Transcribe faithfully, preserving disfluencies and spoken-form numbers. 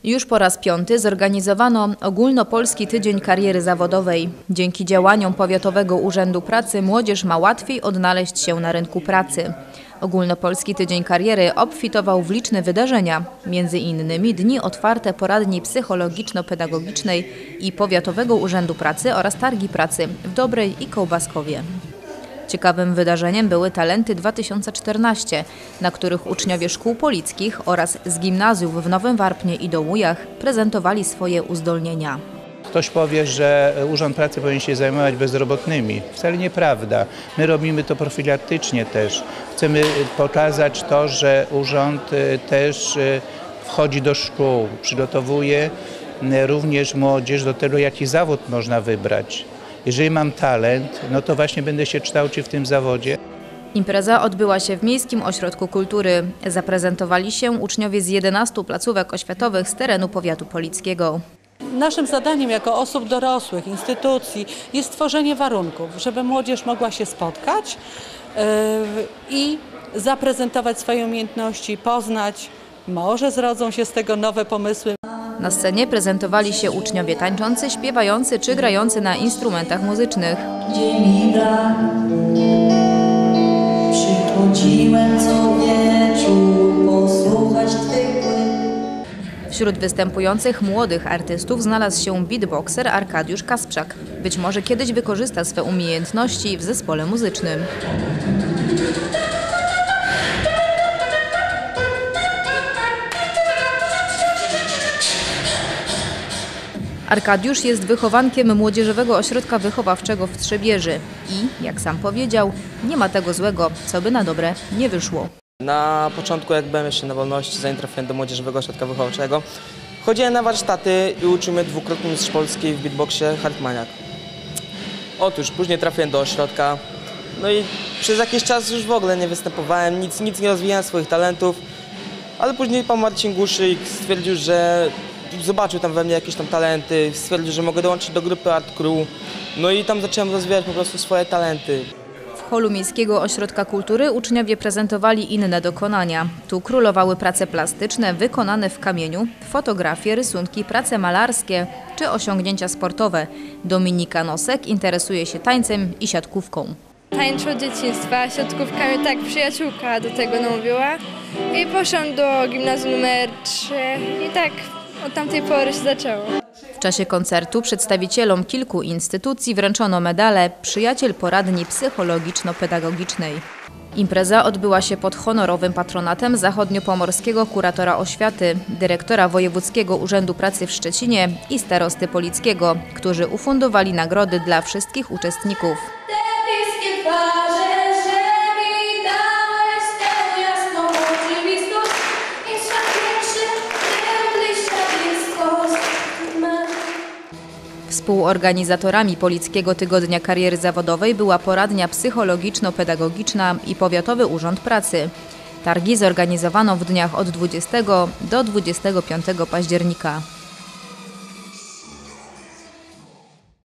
Już po raz piąty zorganizowano Ogólnopolski Tydzień Kariery Zawodowej. Dzięki działaniom Powiatowego Urzędu Pracy młodzież ma łatwiej odnaleźć się na rynku pracy. Ogólnopolski Tydzień Kariery obfitował w liczne wydarzenia, między innymi dni otwarte poradni psychologiczno-pedagogicznej i Powiatowego Urzędu Pracy oraz targi pracy w Dobrej i Kołbaskowie. Ciekawym wydarzeniem były Talenty dwa tysiące czternaście, na których uczniowie szkół polickich oraz z gimnazjów w Nowym Warpnie i Dołujach prezentowali swoje uzdolnienia. Ktoś powie, że Urząd Pracy powinien się zajmować bezrobotnymi. Wcale nieprawda. My robimy to profilaktycznie też. Chcemy pokazać to, że urząd też wchodzi do szkół, przygotowuje również młodzież do tego, jaki zawód można wybrać. Jeżeli mam talent, no to właśnie będę się kształcił w tym zawodzie. Impreza odbyła się w Miejskim Ośrodku Kultury. Zaprezentowali się uczniowie z jedenastu placówek oświatowych z terenu powiatu polickiego. Naszym zadaniem jako osób dorosłych, instytucji jest stworzenie warunków, żeby młodzież mogła się spotkać yy, i zaprezentować swoje umiejętności, poznać. Może zrodzą się z tego nowe pomysły. Na scenie prezentowali się uczniowie tańczący, śpiewający czy grający na instrumentach muzycznych. Dzień mi brak, przychodziłem co wieczór posłuchać Twych płyt. Wśród występujących młodych artystów znalazł się beatboxer Arkadiusz Kasprzak. Być może kiedyś wykorzysta swe umiejętności w zespole muzycznym. Arkadiusz jest wychowankiem Młodzieżowego Ośrodka Wychowawczego w Trzebieży i, jak sam powiedział, nie ma tego złego, co by na dobre nie wyszło. Na początku, jak byłem jeszcze na wolności, zanim trafiłem do Młodzieżowego Ośrodka Wychowawczego, chodziłem na warsztaty i uczył mnie dwukrotny mistrz Polski w beatboxie Hartmaniak. Otóż później trafiłem do ośrodka, no i przez jakiś czas już w ogóle nie występowałem, nic, nic nie rozwijałem swoich talentów, ale później pan Marcin Guszyk stwierdził, że zobaczył tam we mnie jakieś tam talenty, stwierdził, że mogę dołączyć do grupy Art Crew, no i tam zacząłem rozwijać po prostu swoje talenty. W holu Miejskiego Ośrodka Kultury uczniowie prezentowali inne dokonania. Tu królowały prace plastyczne wykonane w kamieniu, fotografie, rysunki, prace malarskie czy osiągnięcia sportowe. Dominika Nosek interesuje się tańcem i siatkówką. Tańczę od dzieciństwa, siatkówka mnie tak przyjaciółka do tego namówiła i poszłam do gimnazjum numer trzy i tak od tamtej pory się zaczęło. W czasie koncertu przedstawicielom kilku instytucji wręczono medale Przyjaciel Poradni Psychologiczno-Pedagogicznej. Impreza odbyła się pod honorowym patronatem zachodniopomorskiego kuratora oświaty, dyrektora Wojewódzkiego Urzędu Pracy w Szczecinie i starosty polickiego, którzy ufundowali nagrody dla wszystkich uczestników. Współorganizatorami Polickiego Tygodnia Kariery Zawodowej była poradnia psychologiczno-pedagogiczna i Powiatowy Urząd Pracy. Targi zorganizowano w dniach od dwudziestego do dwudziestego piątego października.